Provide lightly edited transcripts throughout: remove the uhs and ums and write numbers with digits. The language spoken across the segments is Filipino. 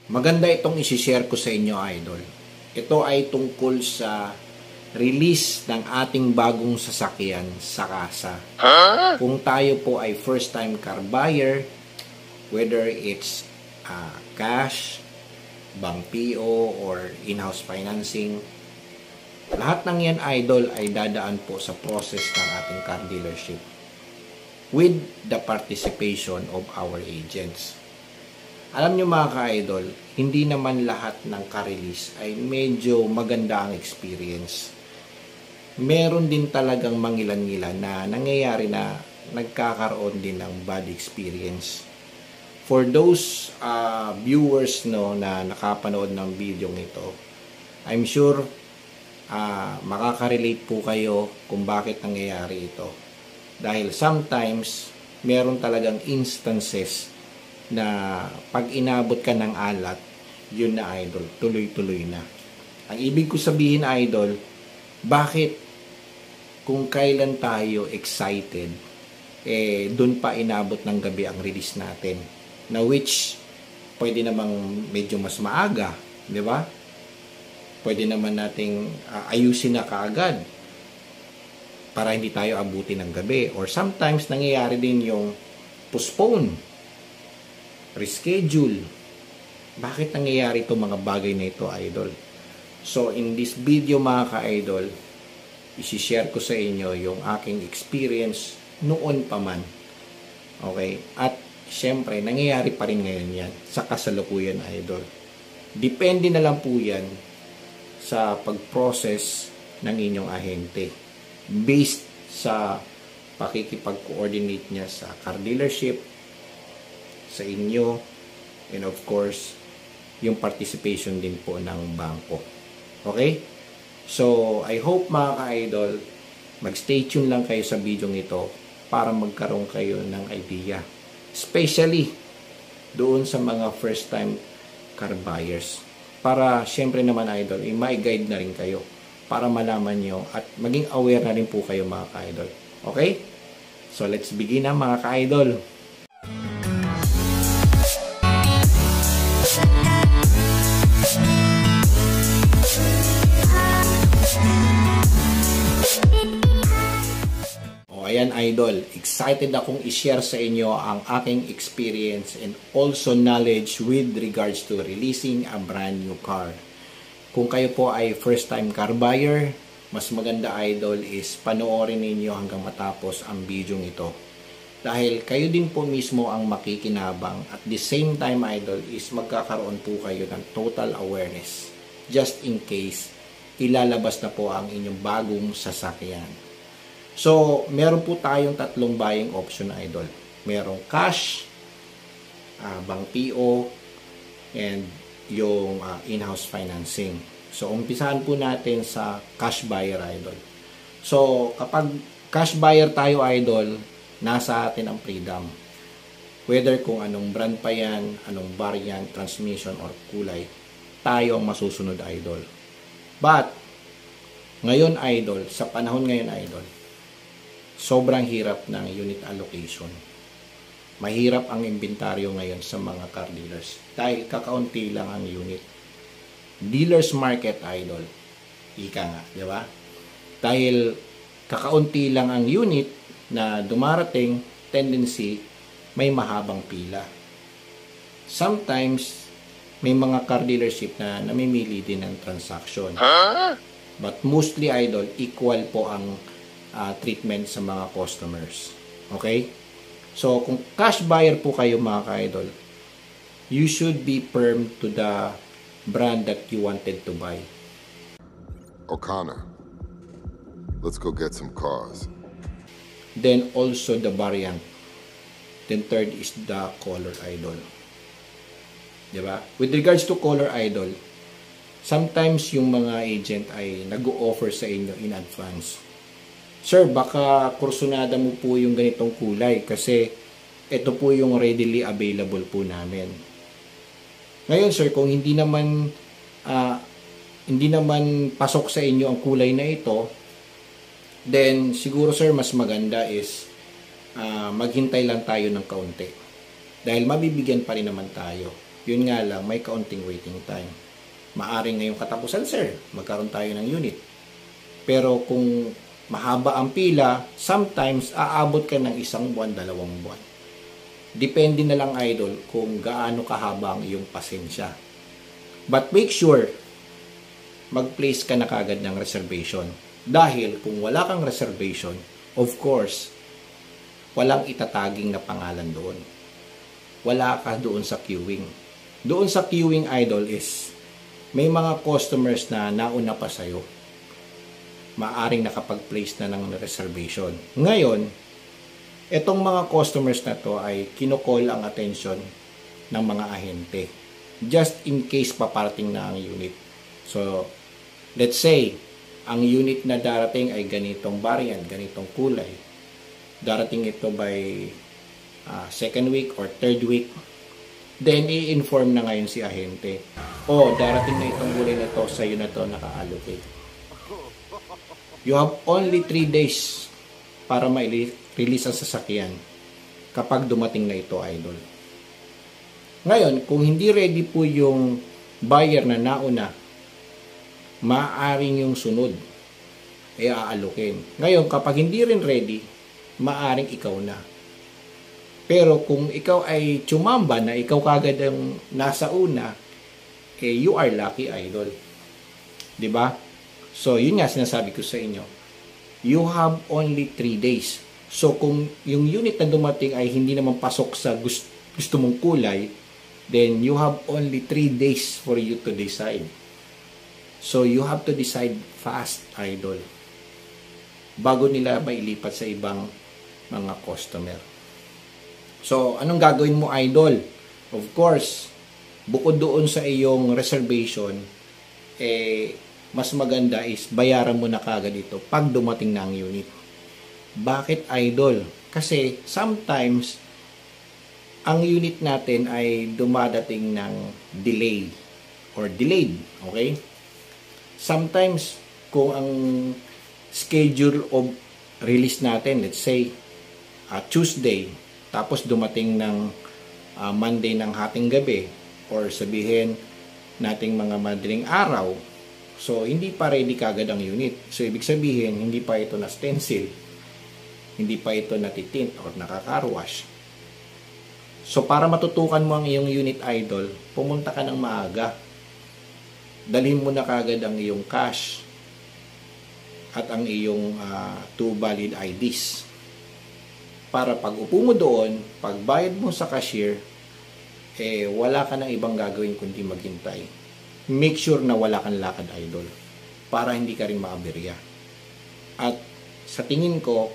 Maganda itong isi-share ko sa inyo, idol. Ito ay tungkol sa release ng ating bagong sasakyan sa kasa. Kung tayo po ay first time car buyer, whether it's cash, bank PO, or in-house financing, lahat ng yan, idol, ay dadaan po sa process ng ating car dealership with the participation of our agents. Alam nyo mga ka-idol, hindi naman lahat ng car-release ay medyo maganda ang experience. Meron din talagang mangilan-ngilan na nangyayari na nagkakaroon din ng bad experience. For those viewers na nakapanood ng video nito, I'm sure makaka-relate po kayo kung bakit nangyayari ito. Dahil sometimes, meron talagang instances na pag inabot ka ng alat, yun na, idol, tuloy-tuloy na. Ang ibig ko sabihin, idol, bakit kung kailan tayo excited, dun pa inabot ng gabi ang release natin, na which pwede namang medyo mas maaga, di ba? Pwede naman nating ayusin na kaagad para hindi tayo abutin ng gabi. Or sometimes nangyayari din yung postpone, reschedule. Bakit nangyayari itong mga bagay na ito, idol? So, in this video mga ka-idol, isi-share ko sa inyo yung aking experience noon pa man. Okay? At, syempre, nangyayari pa rin ngayon yan sa kasalukuyan, idol. Depende na lang po yan sa pag-process ng inyong ahente. Based sa pakikipag-coordinate niya sa car dealership, sa inyo, and of course, yung participation din po ng bangko. Okay? So, I hope mga ka-idol, mag-stay tuned lang kayo sa video nito para magkaroon kayo ng idea. Especially, doon sa mga first time car buyers. Para, syempre naman idol, may guide na rin kayo para malaman nyo at maging aware na rin po kayo mga ka-idol. Okay? So, let's begin na mga ka-idol. Ayan idol, excited akong i-share sa inyo ang aking experience and also knowledge with regards to releasing a brand new car. Kung kayo po ay first time car buyer, mas maganda idol is panoorin ninyo hanggang matapos ang video ito. Dahil kayo din po mismo ang makikinabang at the same time idol is magkakaroon po kayo ng total awareness. Just in case, ilalabas na po ang inyong bagong sasakyan. So, meron po tayong tatlong buying option, idol. Merong cash, bank PO, and yung in-house financing. So, umpisahan po natin sa cash buyer, idol. So, kapag cash buyer tayo, idol, nasa atin ang freedom. Whether kung anong brand pa yan, anong variant, transmission, or kulay, tayo ang masusunod, idol. But, ngayon, idol, sa panahon ngayon, idol, sobrang hirap ng unit allocation. Mahirap ang inventaryo ngayon sa mga car dealers dahil kakaunti lang ang unit. Dealers market, idol. Ika nga, di ba? Dahil kakaunti lang ang unit na dumarating, tendency, may mahabang pila. Sometimes, may mga car dealership na namimili din ng transaction. But mostly, idol, equal po ang treatment sa mga customers. Okay? So, kung cash buyer po kayo mga ka-idol, you should be firm to the brand that you wanted to buy. O'Connor, let's go get some cars. Then also the variant. Then third is the color, idol. Diba? With regards to color, idol, sometimes yung mga agent ay nag-o-offer sa inyo in advance. Sir, baka kursunada mo po yung ganitong kulay kasi ito po yung readily available po namin. Ngayon, sir, kung hindi naman pasok sa inyo ang kulay na ito, then siguro, sir, mas maganda is maghintay lang tayo ng kaunti. Dahil mabibigyan pa rin naman tayo. Yun nga lang, may kaunting waiting time. Maaring ngayong katapusan, sir, magkaroon tayo ng unit. Pero kung mahaba ang pila, sometimes aabot ka ng 1 buwan, 2 buwan. Depende na lang, idol, kung gaano kahaba ang iyong pasensya. But make sure, mag-place ka na kagad ng reservation. Dahil kung wala kang reservation, of course, walang itataging na pangalan doon. Wala ka doon sa queuing. Doon sa queuing, idol, is may mga customers na nauna pa sa'yo. Maaring nakapag-place na ng reservation. Ngayon, etong mga customers na to ay kinocall ang attention ng mga ahente. Just in case paparating na ang unit. So, let's say, ang unit na darating ay ganitong variant, ganitong kulay. Darating ito by second week or third week. Then, i-inform na ngayon si ahente. Darating na itong kulay na to, sa'yo na to naka-allocate. You have only 3 days para ma-release ang sasakyan kapag dumating na ito, idol. Ngayon, kung hindi ready po yung buyer na nauna, maaaring yung sunod ay aalukin. Ngayon, kapag hindi rin ready, maaaring ikaw na. Pero kung ikaw ay tsumamba na ikaw kagad ang nasa una, you are lucky, idol. 'Di ba? So, yun nga sinasabi ko sa inyo. You have only 3 days. So, kung yung unit na dumating ay hindi naman pasok sa gusto mong kulay, then you have only 3 days for you to decide. So, you have to decide fast, idol. Bago nila mailipat sa ibang mga customer. So, anong gagawin mo, idol? Of course, bukod doon sa iyong reservation, mas maganda is bayaran mo na kagad ito pag dumating na ang unit. Bakit, idol? Kasi sometimes, ang unit natin ay dumadating ng delay or delayed. Okay? Sometimes, kung ang schedule of release natin, let's say, Tuesday, tapos dumating ng Monday ng hating gabi, or sabihin nating mga madaling araw, so hindi pa ready kagad ang unit. So ibig sabihin, hindi pa ito na stencil, hindi pa ito natitint or nakaka-wash. So para matutukan mo ang iyong unit, idol, pumunta ka ng maaga. Dalhin mo na kagad ang iyong cash at ang iyong 2 valid IDs. Para pag upo mo doon, pag bayad mo sa cashier, wala ka ng ibang gagawin kundi maghintay. Make sure na wala kang lakad, idol, para hindi ka rin maaberya. At sa tingin ko,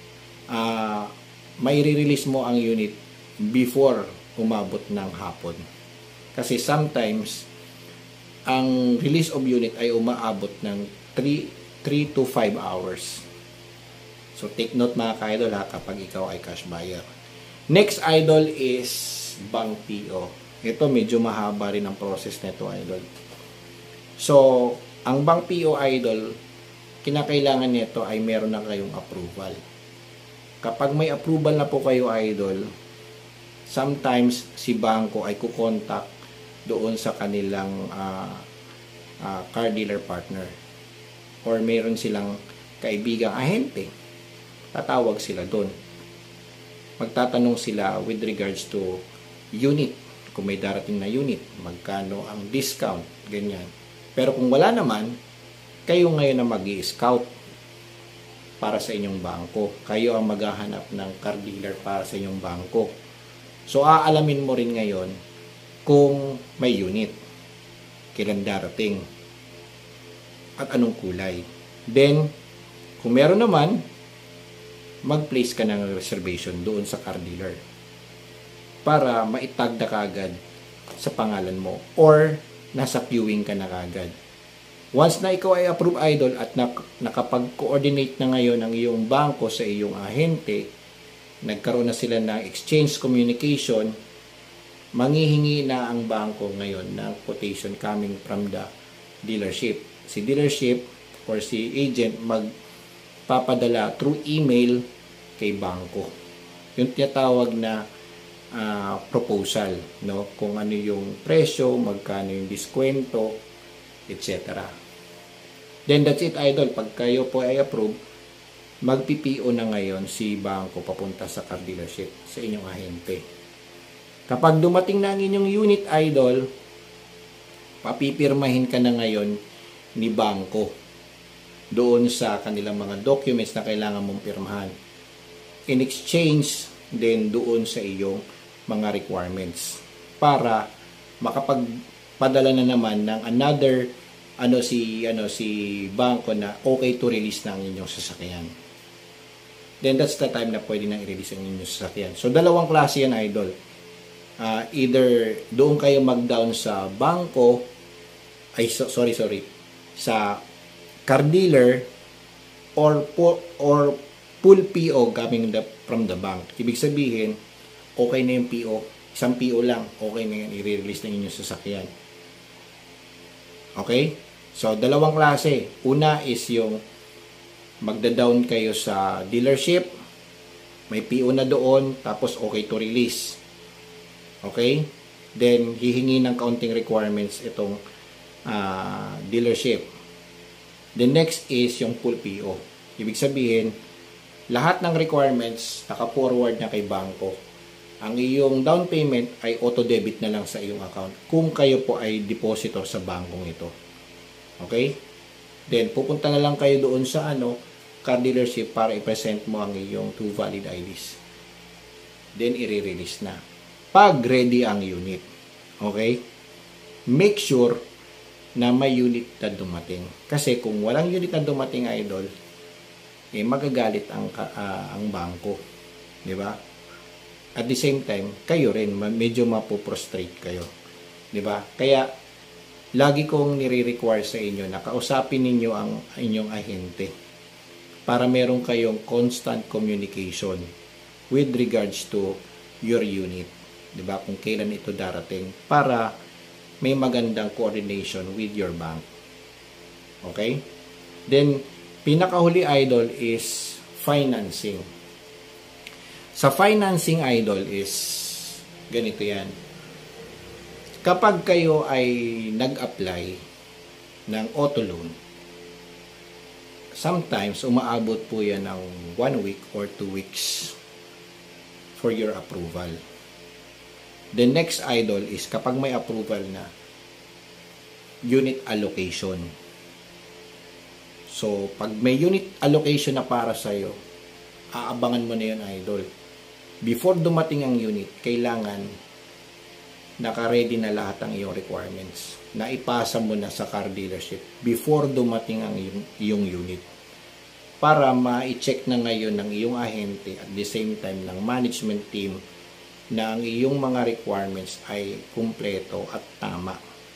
may re-release mo ang unit before umabot ng hapon. Kasi sometimes, ang release of unit ay umaabot ng 3 to 5 hours. So, take note mga ka-idol ha, kapag ikaw ay cash buyer. Next, idol, is bank PO. Ito, medyo mahaba rin ang process nito, idol. So, ang bank PO, idol, kinakailangan nito ay meron na kayong approval. Kapag may approval na po kayo, idol, sometimes si bangko ay kukontak doon sa kanilang car dealer partner. Or meron silang kaibigang ahente. Tatawag sila doon. Magtatanong sila with regards to unit. Kung may darating na unit, magkano ang discount, ganyan. Pero kung wala naman, kayo ngayon na mag-i-scout para sa inyong bangko. Kayo ang maghahanap ng car dealer para sa inyong bangko. So, aalamin mo rin ngayon kung may unit, kailan darating, at anong kulay. Then, kung meron naman, mag-place ka ng reservation doon sa car dealer para maitag na kagad sa pangalan mo or nasa queuing ka na kagad. Once na ikaw ay approve, idol, at nakapag-coordinate na ngayon ang iyong bangko sa iyong ahente, nagkaroon na sila ng exchange communication, manghihingi na ang bangko ngayon ng quotation coming from the dealership. Si dealership or si agent magpapadala through email kay bangko. Yung tinatawag na proposal, no? Kung ano yung presyo, magkano yung diskwento, etc. Then that's it, idol. Pag kayo po ay approve, magpipo na ngayon si bangko papunta sa car dealership sa inyong ahente. Kapag dumating na ang inyong unit, idol, papipirmahin ka na ngayon ni bangko doon sa kanilang mga documents na kailangan mong pirmahan. In exchange din doon sa iyong mga requirements para makapagpadala na naman ng another si bangko na okay to release ng inyong sasakyan. Then that's the time na pwede nang i-release ang inyong sasakyan. So dalawang klase yan, idol. Either doon kayo mag-down sa bangko, sa car dealer or full PO coming from the bank. Ibig sabihin, okay na yung PO, isang PO lang, okay na yan, i-release ng inyong sasakyan. Okay? So, dalawang klase. Una is yung magda-down kayo sa dealership, may PO na doon, tapos okay to release. Okay? Then, hihingi ng counting requirements itong dealership. The next is yung full PO. Ibig sabihin, lahat ng requirements naka-forward na kay bangko. Ang iyong down payment ay auto-debit na lang sa iyong account kung kayo po ay depositor sa bangkong ito. Okay? Then, pupunta na lang kayo doon sa car dealership para i-present mo ang iyong 2 valid IDs. Then, i-release na. Pag ready ang unit. Okay? Make sure na may unit na dumating. Kasi kung walang unit na dumating, idol, magagalit ang bangko. Di ba? At the same time, kayo rin, medyo mapoprostrate kayo. Di ba? Kaya, lagi kong nire-require sa inyo na kausapin ninyo ang inyong ahente para meron kayong constant communication with regards to your unit. Diba? Kung kailan ito darating para may magandang coordination with your bank. Okay? Then, pinakahuli, idol, is financing. Sa financing, idol, is ganito yan. Kapag kayo ay nag-apply ng auto loan, sometimes umaabot po yan ng 1 week or 2 weeks for your approval. The next, idol, is kapag may approval na, unit allocation. So, pag may unit allocation na para sa'yo, aabangan mo na yun, idol. Before dumating ang unit, kailangan naka-ready na lahat ang iyong requirements na ipasa mo na sa car dealership before dumating ang iyong unit para ma-check na ngayon ng iyong ahente at the same time ng management team na ang iyong mga requirements ay kumpleto at tama.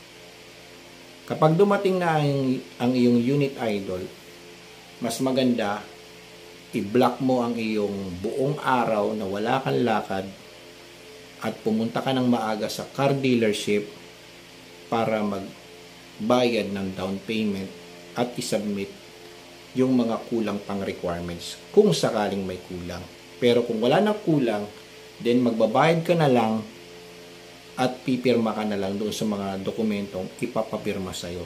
Kapag dumating na ang iyong unit, idol, mas maganda i-block mo ang iyong buong araw na wala kang lakad at pumunta ka ng maaga sa car dealership para magbayad ng down payment at isubmit yung mga kulang pang requirements kung sakaling may kulang. Pero kung wala nang kulang, then magbabayad ka na lang at pipirma ka na lang doon sa mga dokumentong ipapapirma sa'yo.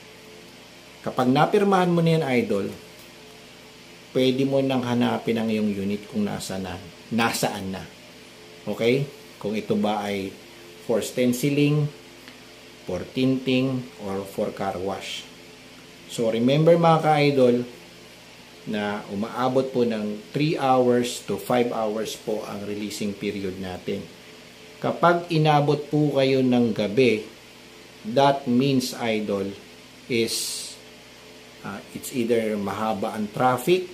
Kapag napirmahan mo na yan, idol, pwede mo nang hanapin ang iyong unit kung nasaan na. Okay? Kung ito ba ay for stenciling, for tinting, or for car wash. So, remember mga ka-idol na umaabot po ng 3 hours to 5 hours po ang releasing period natin. Kapag inabot po kayo ng gabi, that means, idol, is it's either mahaba ang traffic,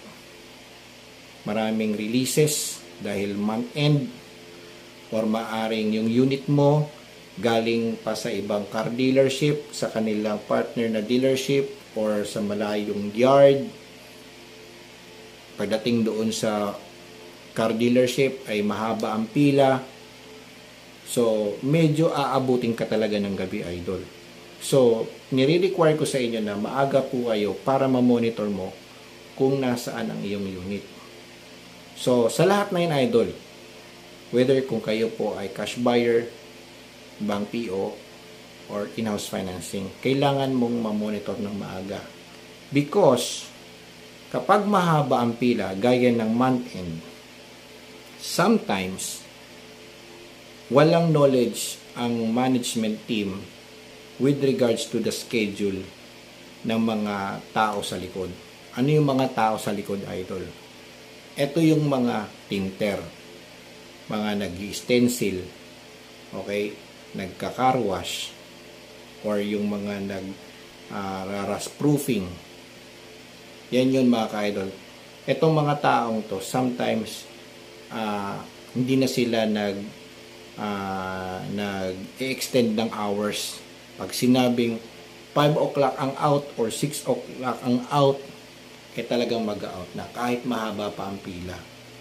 maraming releases dahil month-end, or maaring yung unit mo galing pa sa ibang car dealership, sa kanilang partner na dealership, or sa malayong yard. Pagdating doon sa car dealership ay mahaba ang pila. So, medyo aabutin ka talaga ng gabi, idol. So, nire-require ko sa inyo na maaga po kayo para ma-monitor mo kung nasaan ang iyong unit. So, sa lahat na yun, idol, Whether kung kayo po ay cash buyer, bank PO, or in-house financing, kailangan mong ma-monitor ng maaga. Because, kapag mahaba ang pila, gaya ng month-end, sometimes, walang knowledge ang management team with regards to the schedule ng mga tao sa likod. Ano yung mga tao sa likod, idol? Ito yung mga tinter, mga nag-stencil, okay, nagka-carwash, or yung mga nag-rust proofing. Yan yun mga ka-idol. Itong mga taong to, sometimes, hindi na sila nag-extend ng hours. Pag sinabing 5 o'clock ang out or 6 o'clock ang out, talagang mag-out na kahit mahaba pa ang pila.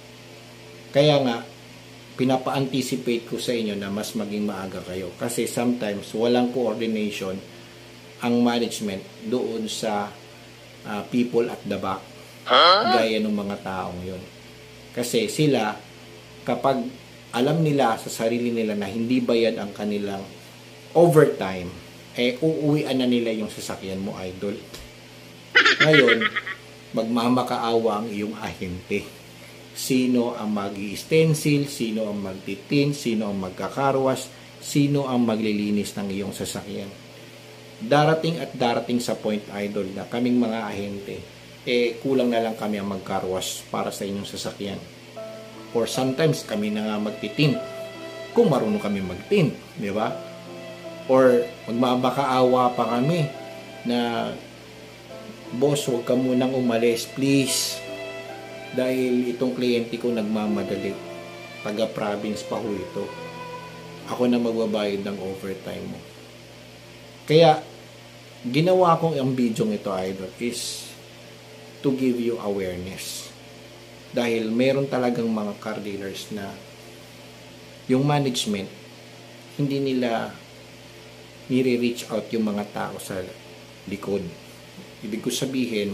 Kaya nga, pinapa-anticipate ko sa inyo na mas maging maaga kayo. Kasi sometimes, walang coordination ang management doon sa people at the back. Gaya ng mga taong yun. Kasi sila, kapag alam nila sa sarili nila na hindi bayad ang kanilang overtime, uuwian na nila yung sasakyan mo, idol. Ngayon, magmamakaawa ang iyong ahente. Sino ang mag-i-stencil, sino ang magtitin, sino ang magkakarwas, sino ang maglilinis ng iyong sasakyan. Darating at darating sa point, idol, na kaming mga ahente, kulang na lang kami ang magkarwas para sa inyong sasakyan. Or sometimes kami na nga magtitint kung marunong kami magtint, di ba? Or magmamakaawa pa kami na, boss, huwag ka munang umalis, please, dahil itong kliyente ko nagmamadali, taga-province pa ho ito, ako na magbabayad ng overtime mo. Kaya ginawa kong ang video ito, idol, is to give you awareness. Dahil meron talagang mga car dealers na yung management, hindi nila nire-reach out yung mga tao sa likod. Ibig ko sabihin,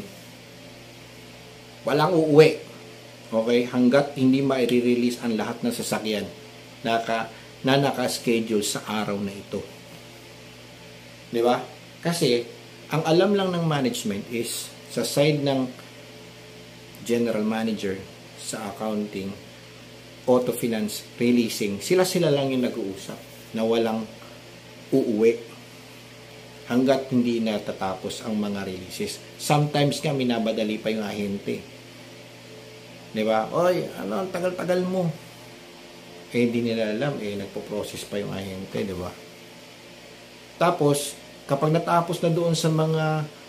walang uuwi. Okay? Hanggat hindi ma-release ang lahat ng sasakyan na naka-schedule sa araw na ito. Di ba? Kasi, ang alam lang ng management is, sa side ng general manager, sa accounting, auto finance, releasing, sila lang yung nag-uusap na walang uuwi hanggat hindi natatapos ang mga releases. Sometimes nga minabadali pa yung ahente. Di ba? Oy, ang tagal-tagal mo. Hindi nila alam, nagpo-process pa yung ahente, di ba? Tapos, kapag natapos na doon sa mga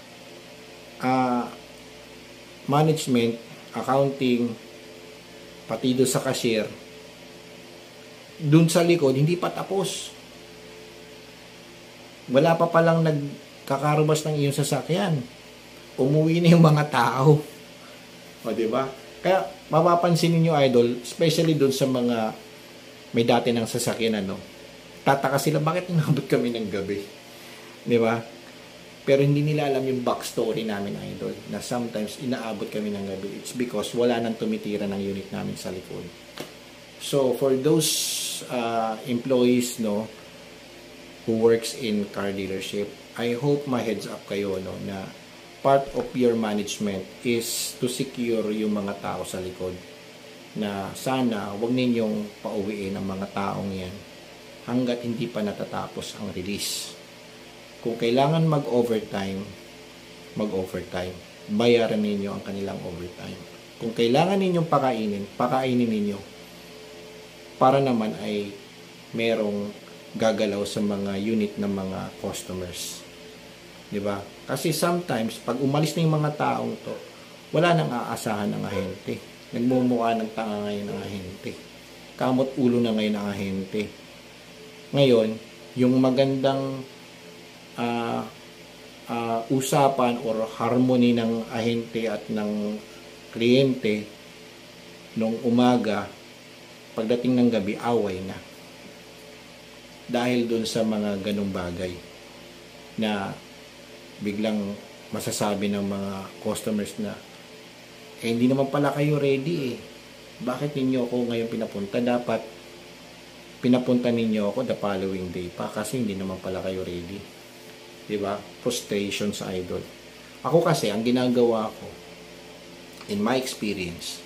management, accounting, pati doon sa cashier, doon sa likod, hindi pa tapos. Wala pa palang nagkakarubas ng iyong sasakyan. Umuwi na yung mga tao. O, diba? Kaya, mapapansin niyo, idol, especially doon sa mga may dati ng sasakyan, tataka sila, bakit inabot kami ng gabi? Diba? Pero hindi nila alam yung backstory namin, idol, na sometimes inaabot kami ng gabi. It's because wala nang tumitira ng unit namin sa likod. So, for those employees, who works in car dealership, I hope ma-heads up kayo, na part of your management is to secure yung mga tao sa likod. Na sana, wag ninyong pauwiin ang mga taong yan hanggat hindi pa natatapos ang release. Kung kailangan mag-overtime, bayaran ninyo ang kanilang overtime. Kung kailangan ninyong pakainin ninyo. Para naman ay merong gagalaw sa mga unit ng mga customers. Diba? Kasi sometimes, pag umalis na yung mga taong to, wala nang aasahan ng ahente. Nagmumukha ng tanga ngayon ng ahente. Kamot ulo na ngayon ng ahente. Ngayon, yung magandang usapan or harmony ng ahente at ng kliyente nung umaga, pagdating ng gabi, away na. Dahil dun sa mga ganung bagay na biglang masasabi ng mga customers na hindi naman pala kayo ready . Bakit ninyo ako ngayon pinapunta? Dapat pinapunta ninyo ako the following day pa kasi hindi naman pala kayo ready. Diba? Frustration sa idol. Ako kasi, ang ginagawa ko, in my experience,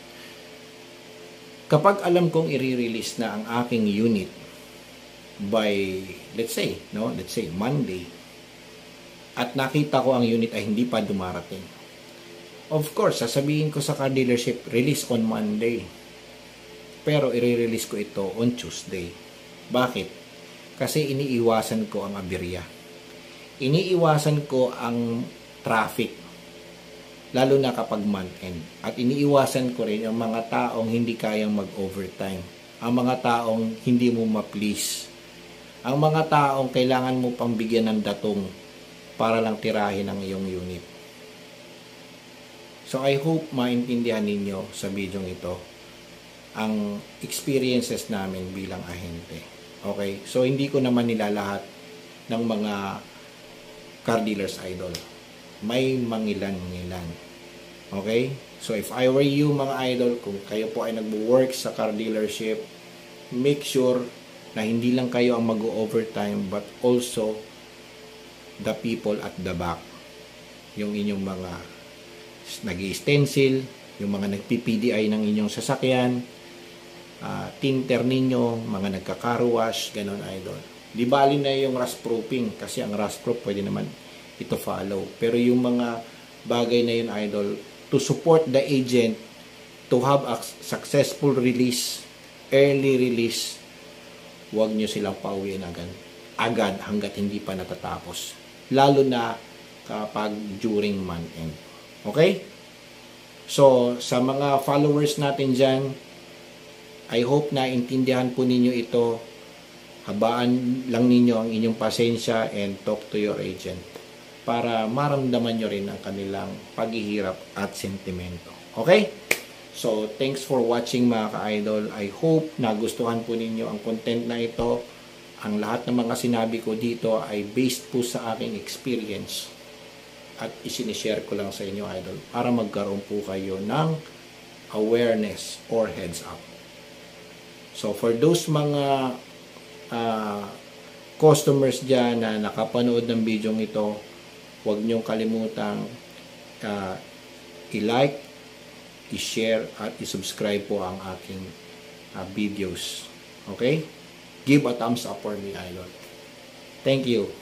kapag alam kong i-release na ang aking unit by, let's say Monday, at nakita ko ang unit ay hindi pa dumarating, of course, sasabihin ko sa car dealership, release on Monday. Pero i-release ko ito on Tuesday. Bakit? Kasi iniiwasan ko ang aberya. Iniiwasan ko ang traffic. Lalo na kapag month-end. At iniiwasan ko rin ang mga taong hindi kayang mag-overtime. Ang mga taong hindi mo ma-please. Ang mga taong kailangan mo pang bigyan ng datong para lang tirahin ang iyong unit. So I hope maintindihan ninyo sa video ito ang experiences namin bilang ahente. Okay? So, hindi ko naman nilalahat ng mga car dealers idol. May mangilan-ngilan. Okay? So, if I were you mga idol, kung kayo po ay nagwo-work sa car dealership, make sure na hindi lang kayo ang mag-overtime but also the people at the back. Yung inyong mga nag-i-stencil, yung mga nagpi-PDI ng inyong sasakyan, tinter ninyo, mga nagka-car-wash, ganon idol. Di bali na yung rust proofing kasi ang rust proof pwede naman ito follow. Pero yung mga bagay na yun idol, to support the agent to have a successful release, early release, huwag nyo silang pauwiin agad hanggat hindi pa natatapos. Lalo na kapag during month end. Okay? So, sa mga followers natin dyan, I hope na intindihan po ninyo ito. Habaan lang ninyo ang inyong pasensya and talk to your agent para maramdaman nyo rin ang kanilang paghihirap at sentimento. Okay? So, thanks for watching mga ka-idol. I hope nagustuhan po ninyo ang content na ito. Ang lahat ng mga sinabi ko dito ay based po sa aking experience at isinishare ko lang sa inyo idol para magkaroon po kayo ng awareness or heads up. So, for those mga customers dyan na nakapanood ng video ito, huwag niyong kalimutang i-like, i-share, at i-subscribe po ang aking videos. Okay? Give a thumbs up for me, idol. Thank you.